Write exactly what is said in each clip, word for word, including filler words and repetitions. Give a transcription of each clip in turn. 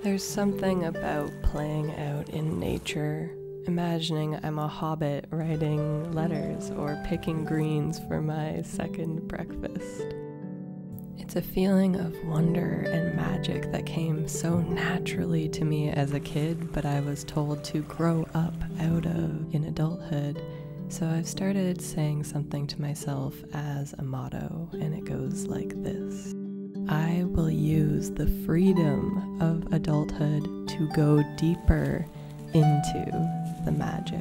There's something about playing out in nature, imagining I'm a hobbit writing letters or picking greens for my second breakfast. It's a feeling of wonder and magic that came so naturally to me as a kid, but I was told to grow up out of in adulthood. So I've started saying something to myself as a motto, and it goes like this. I will use the freedom of adulthood to go deeper into the magic.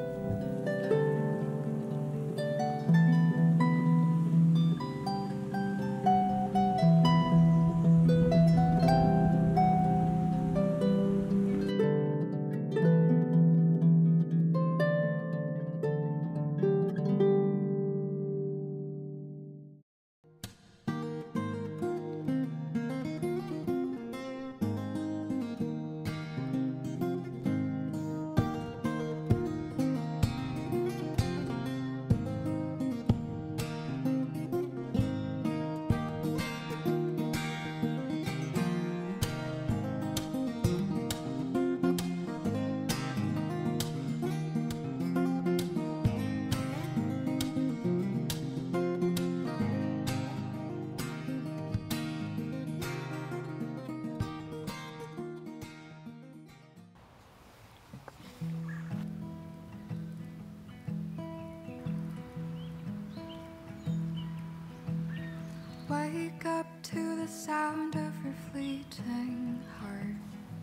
Wake up to the sound of her fleeting heart.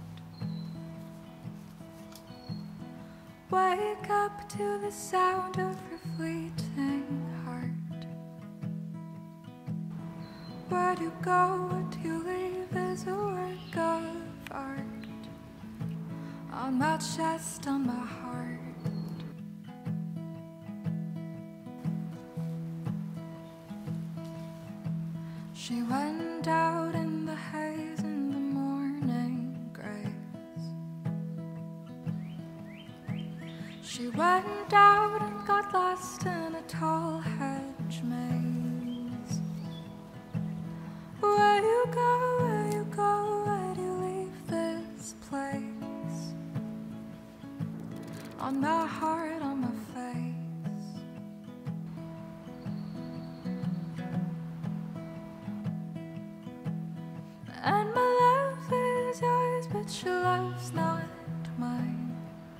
Wake up to the sound of her fleeting heart. Where do you go, what do you leave is a work of art. On my chest, on my heart. She went out in the haze in the morning grace. She went out and got lost in a tall hedge maze. Where you go, where you go, where do you leave this place? On my heart, on my face. And my love is yours, but your love's not mine.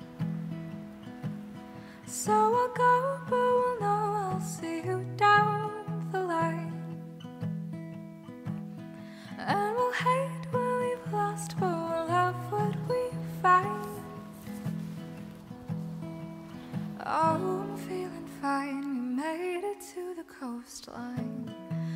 So I'll go, but we'll know I'll see you down the line. And we'll hate what we've lost, but we'll love what we find. Oh, I'm feeling fine, we made it to the coastline.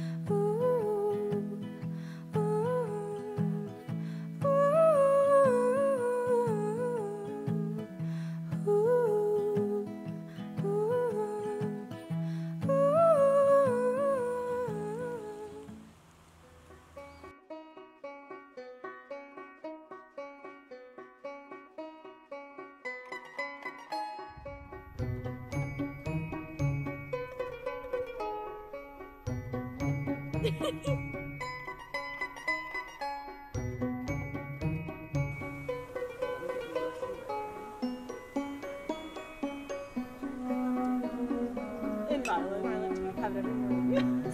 In Violet, Violet have it every morning.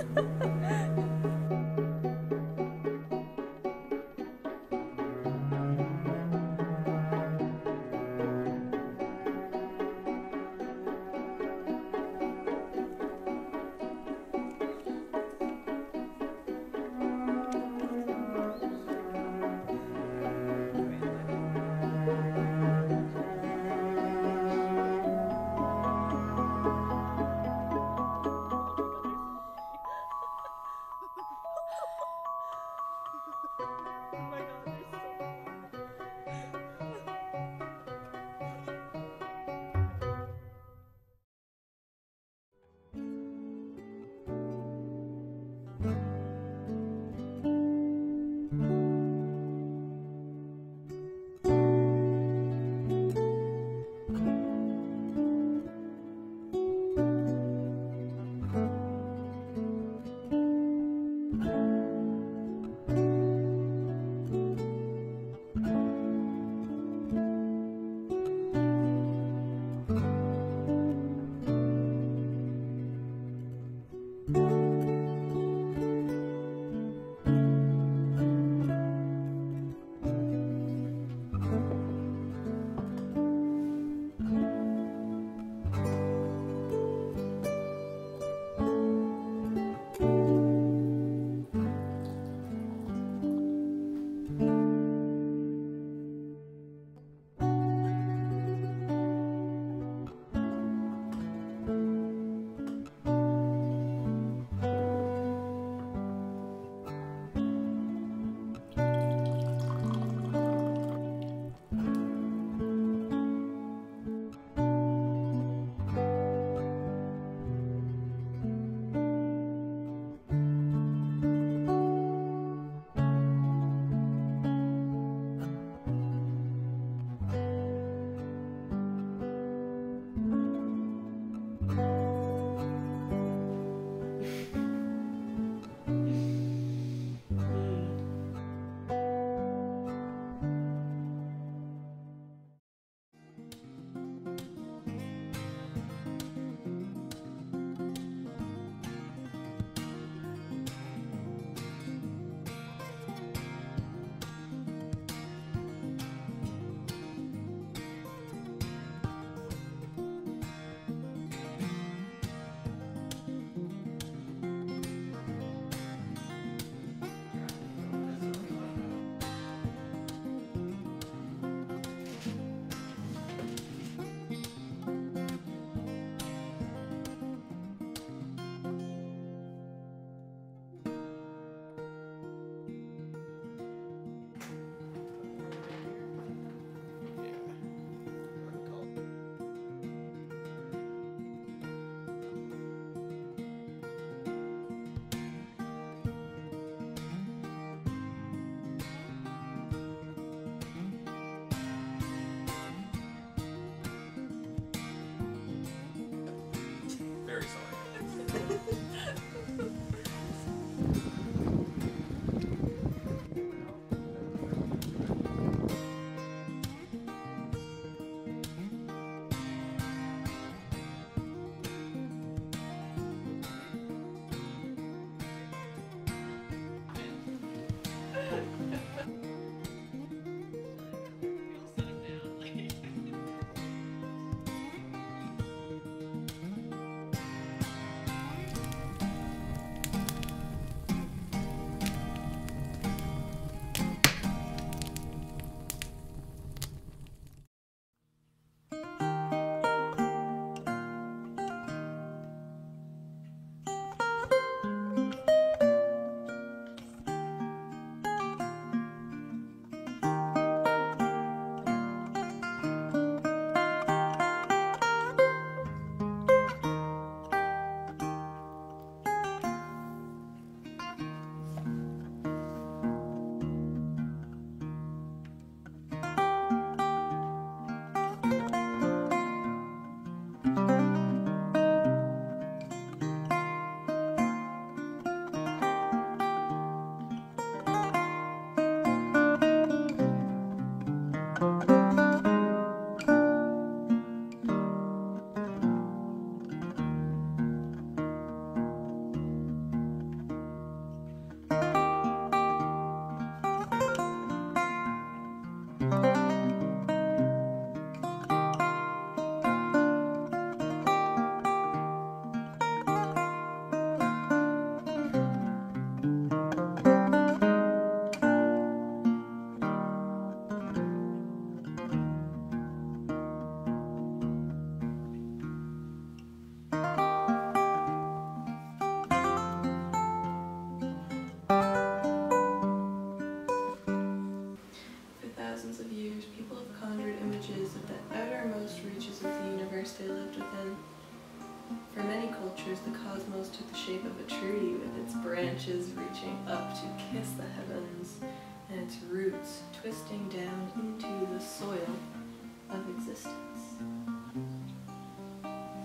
thousands of years, people have conjured images of the outermost reaches of the universe they lived within. For many cultures, the cosmos took the shape of a tree, with its branches reaching up to kiss the heavens, and its roots twisting down into the soil of existence.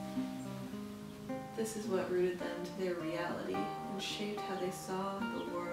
This is what rooted them to their reality and shaped how they saw the world.